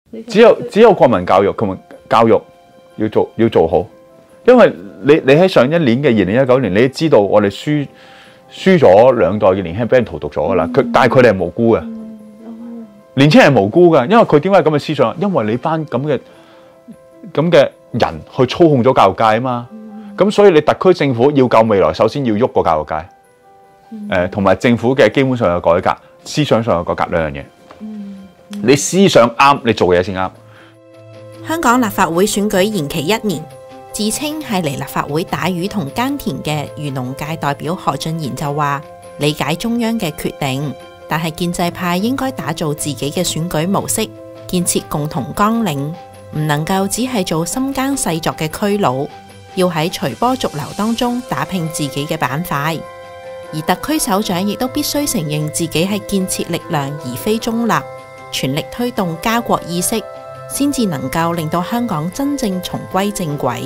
只有國民教育同埋教育要做好，因為你喺上一年嘅2019年，你都知道我哋輸咗2代嘅年輕人俾人荼毒咗噶啦，但係佢哋係無辜嘅，年輕人係無辜嘅，因為佢點解咁嘅思想？因為你班咁嘅人去操控咗教育界啊嘛，咁所以你特區政府要救未來，首先要喐個教育界，同埋政府嘅基本上有改革，思想上有改革兩樣嘢。你思想啱，你做嘢先啱。 香港立法會選舉延期1年，自稱係嚟立法會打魚同耕田嘅漁農界代表何俊賢就話：理解中央嘅決定，但係建制派應該打造自己嘅選舉模式，建設共同綱領，唔能夠只係做深耕細作嘅區佬，要喺隨波逐流當中打拼自己嘅板塊。而特區首長亦都必須承認自己係建設力量而非中立，全力推動家國意識，先至能夠令到香港真正重歸正軌。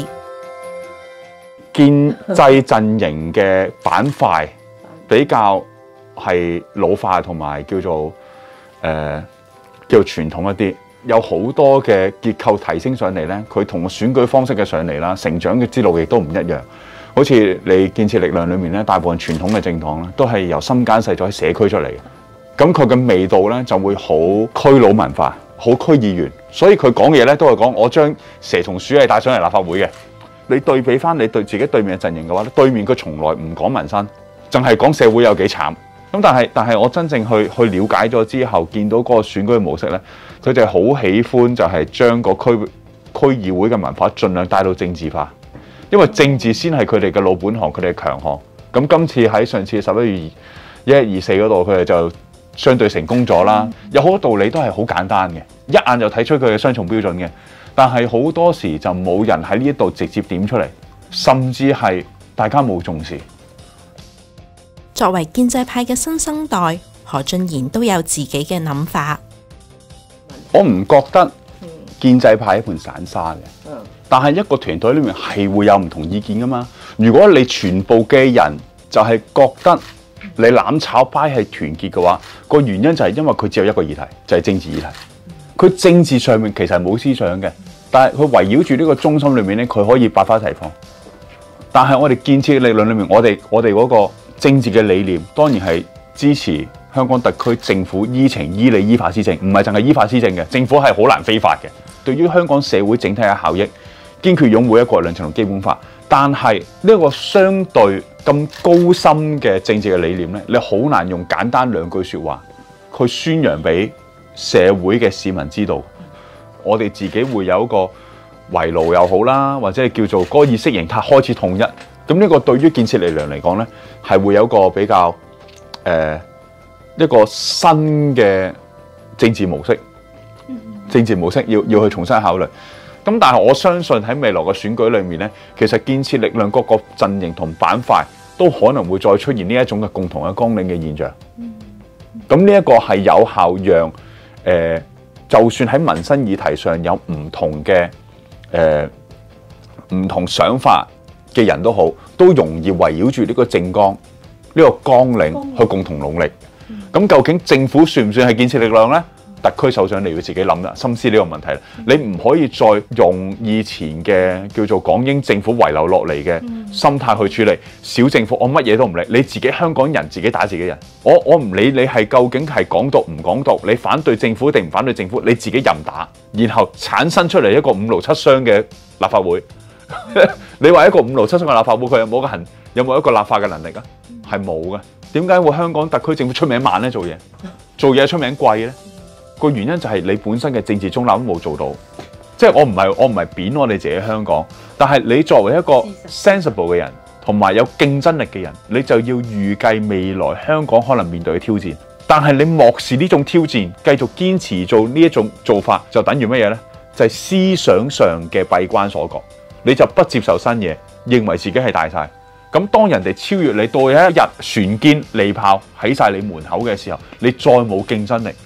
建制陣營嘅板塊比較係老化同埋叫做傳統一啲，有好多嘅結構提升上嚟呢，佢同選舉方式嘅上嚟啦，成長嘅之路亦都唔一樣。好似你建設力量裏面咧，大部分傳統嘅政黨咧，都係由深耕細作喺社區出嚟嘅。咁佢嘅味道咧就會好區佬文化，好區議員，所以佢講嘅嘢咧都係講我將蛇同鼠係帶上嚟立法會嘅。你對比翻你對自己對面嘅陣營嘅話，對面佢從來唔講民生，淨係講社會有幾慘。咁但係我真正去了解咗之後，見到嗰個選舉嘅模式咧，佢哋好喜歡就係將個區議會嘅文化盡量帶到政治化。因為政治先係佢哋嘅老本行，佢哋嘅強項。咁今次喺上次11月11、24嗰度，佢哋就相對成功咗啦。有好多道理都係好簡單嘅，一眼就睇出佢嘅雙重標準嘅。但係好多時就冇人喺呢度直接點出嚟，甚至係大家冇重視。 作為建制派嘅新生代，何俊賢都有自己嘅諗法。 我唔覺得建制派係一盤散沙嘅。但係一個團隊裏面係會有唔同意見噶嘛。如果你全部嘅人就係覺得你攬炒派係團結嘅話，個原因就係因為佢只有一個議題，就係政治議題。佢政治上面其實係冇思想嘅，但係佢圍繞住呢個中心裏面咧，佢可以百花齊放。但係我哋建設嘅力量裏面，我哋嗰個政治嘅理念，當然係支持香港特區政府依情依理依法施政，唔係淨係依法施政嘅。政府係好難非法嘅。對於香港社會整體嘅效益，堅決擁護一國兩制同基本法，但係呢個相對咁高深嘅政治嘅理念咧，你好難用簡單2句説話去宣揚俾社會嘅市民知道。我哋自己會有一個圍爐又好啦，或者係叫做嗰個意識形態開始統一。咁呢個對於建設力量嚟講咧，係會有一個比較一個新嘅政治模式。政治模式要去重新考慮。咁但係我相信喺未來嘅選舉裏面咧，其實建設力量各個陣營同板塊都可能會再出現呢一種嘅共同嘅綱領嘅現象。咁呢一個係有效讓就算喺民生議題上有唔同嘅唔同想法嘅人都好，都容易圍繞住呢個政綱呢個綱領去共同努力。咁究竟政府算唔算係建設力量呢？特區首長你要自己諗啦，深思呢個問題啦。你唔可以再用以前嘅叫做港英政府遺留落嚟嘅心態去處理小政府，我乜嘢都唔理，你自己香港人自己打自己人。我唔理你係究竟係港獨唔港獨，你反對政府定唔反對政府，你自己任打，然後產生出嚟一個5勞7傷嘅立法會。你話一個5勞7傷嘅立法會，佢有冇一個立法嘅能力啊？係冇嘅。點解會香港特區政府出名慢呢？做嘢出名貴呢？個原因就係你本身嘅政治中立都冇做到，即係我唔係貶我哋自己香港，但係你作為一個 sensible 嘅人，同埋有競爭力嘅人，你就要預計未來香港可能面對嘅挑戰。但係你漠視呢種挑戰，繼續堅持做呢一種做法，就等於乜嘢呢？就係思想上嘅閉關鎖國，你就不接受新嘢，認為自己係大晒。咁當人哋超越你，到有一日船堅利炮喺晒你門口嘅時候，你再冇競爭力。